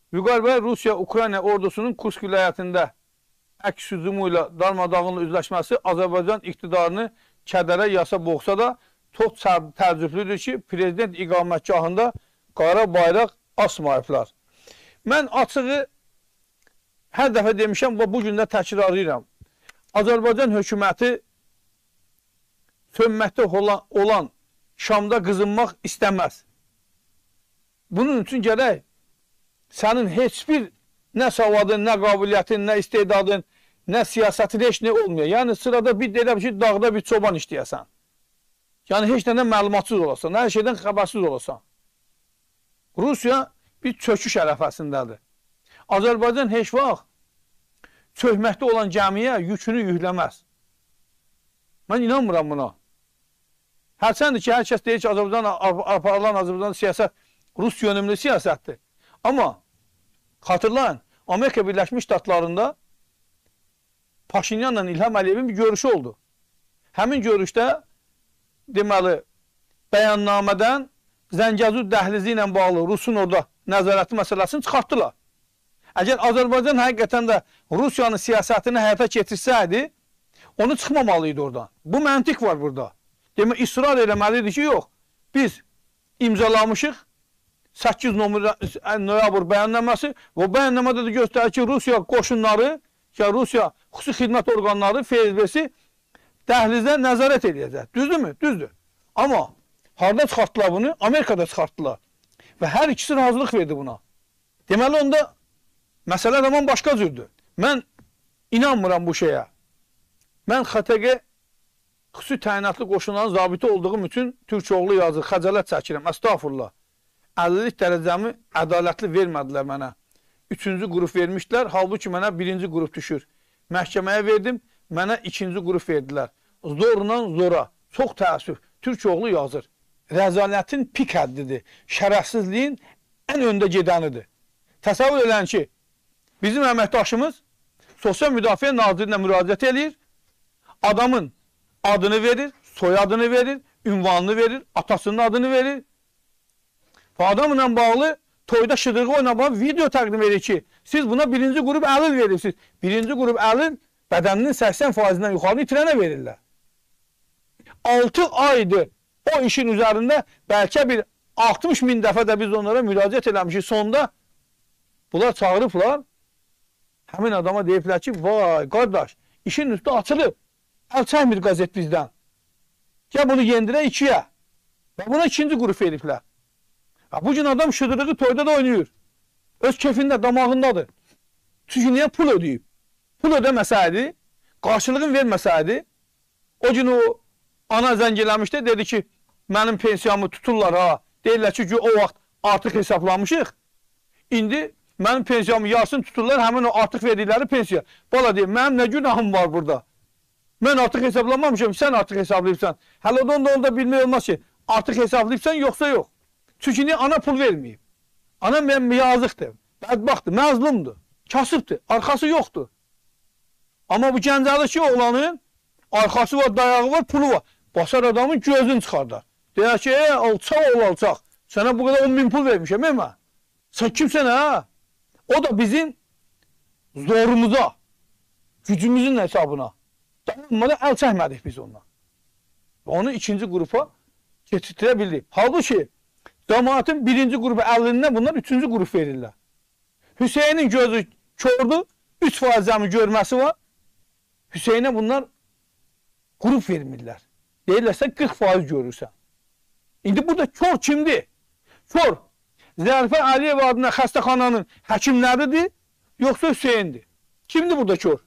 Müqavilə Rusiya-Ukrayna ordusunun Kursk vilayətində əks hücumu ilə darmadağınla üzləşməsi Azərbaycan iqtidarını kədərə yasa boğsa da çox təəccüblüdür ki, prezident iqamətgahında qara bayraq asmayıblar. Mən açığı hər dəfə demişəm və bu gün də təkrarlayıram. Azərbaycan hökuməti sönməkdə olan Şamda qızınmaq istəməz. Bunun üçün gərək sənin heç bir nə savadın, nə qabiliyyətin, nə istedadın, nə siyasətin heç nə olmuyor. Yəni sırada bir deyirəm ki, dağda bir çoban işləyəsən. Yəni heç nədən məlumatsız olasan, hər şeydən xəbərsiz olasan. Rusiya bir çöküş ərəfəsindədir. Azərbaycan heç vaxt çökməkdə olan gəmiyə yükünü yükləməz. Mən inanmıram buna. Hərçəndir ki, hər kəs deyir ki, aparılan Azərbaycan siyasət Rus yönümlü siyasətdir. Amma xatırlayın, Amerika Birləşmiş Ştatlarında Paşinyanla İlham Əliyevin bir görüşü oldu. Həmin görüşdə deməli bəyannamədən Zəngəzur dəhlizi ilə bağlı Rusun orada nəzarəti məsələsini çıxartdılar. Əgər Azərbaycan həqiqətən də Rusiyanın siyasətini həyata keçirsəydi, onu çıxmamalıydı oradan. Bu məntiq var burada. Demək, israr eləməlidir ki, yox, biz imzalamışıq 8 noyabr bəyannəməsi və bəyannamədə də göstərir ki, Rusiya qoşunları, Rusiya xüsusi xidmət orqanları, FSB-si dəhlizə nəzarət edəcək. Düzdürmü? Düzdür. Amma harada çıxartdılar bunu? Amerikada çıxartdılar. Və hər ikisi razılıq verdi buna. Deməli, onda məsələ zaman başqa cürdür. Mən inanmıram bu şeyə. Mən XTQ xüsusi təyinatlı qoşunların zabiti olduğum üçün Türkoğlu yazır, xəcalət çəkirəm, əstağfurullah. 50-lik dərəcəmi ədalətli vermədilər mənə. 3-cü qrup vermişlər, halbuki mənə 1-ci qrup düşür. Məhkəməyə verdim, mənə 2-ci qrup verdilər. Zorla zora, çox təəssüf, Türkoğlu yazır. Rəzalətin pik həddidir, şərəfsizliyin ən öndə gedənidir. Təsəvvür edin ki, bizim əməkdaşımız Sosial Müdafiə Nazirinə müraciət edir, adamın adını verir, soyadını verir, ünvanını verir, atasının adını verir. Bu adamla bağlı toyda şıdırğı oynamağa video təqdim edir ki, siz buna 1-ci qrup əlil verirsiniz. 1-ci qrup əlil bədəninin 80%-dən yuxarı itirənə verirlər. 6 aydır o işin üzərində bəlkə bir 60 min dəfə də biz onlara müraciət eləmişik. Sonda bunlar çağırıblar, həmin adama deyiblər ki, vay qardaş, işin üstü açılıb, əl çəkmir qazet bizdən. Gəl bunu yendirə 2-yə və buna 2-ci qrup veriblər. Bu gün adam şıdırığı toyda da oynayır. Öz keyfində, damağındadır. Çünki niyə pul ödəyib? Pul ödəməsəydi, qarşılığını verməsəydi, o gün o ana zəng eləmişdi, dedi ki, mənim pensiyamı tuturlar ha. Deyirlər ki, o vaxt artıq hesablamışıq. İndi mənim pensiyamı yarısını tuturlar, həmin o artıq verdikləri pensiya. Bala deyir, mənim nə günahım var burada? Mən artıq hesablamamışım, sən artıq hesablayıbsan. Hələ onda bilmək olmaz ki, artıq hesablayıbsan, yoxsa yox. Çünki niyə ana pul verməyib? Ana mənim yazıqdır, bədbaxtdır, məzlumdur, kasıbdır, arxası yoxdur. Amma bu gəncəli oğlanın arxası var, dayağı var, pulu var. Basar adamın gözünü çıxardar. Deyər ki, alçaq, sənə bu qədər 10 min pul vermişəm, mən. Sən kimsən, hə? O da bizim zorumuza, gücümüzün hesabına. Dayanmadan əl çəkmədik biz ondan. Onu 2-ci qrupa keçirtirə bildik. Halbuki cəmaətin 1-ci qrupu 50-dən bunlar 3-cü qrup verirlər. Hüseynin gözü kördür, 3% cəmi görməsi var. Hüseynə bunlar qrup vermirlər. Deyirlərsə 40% görürsən. İndi burada kör kimdir? Kör Zərifə Əliyev adına xəstəxananın həkimləridir, yoxsa Hüseyndir? Kimdir burada kör?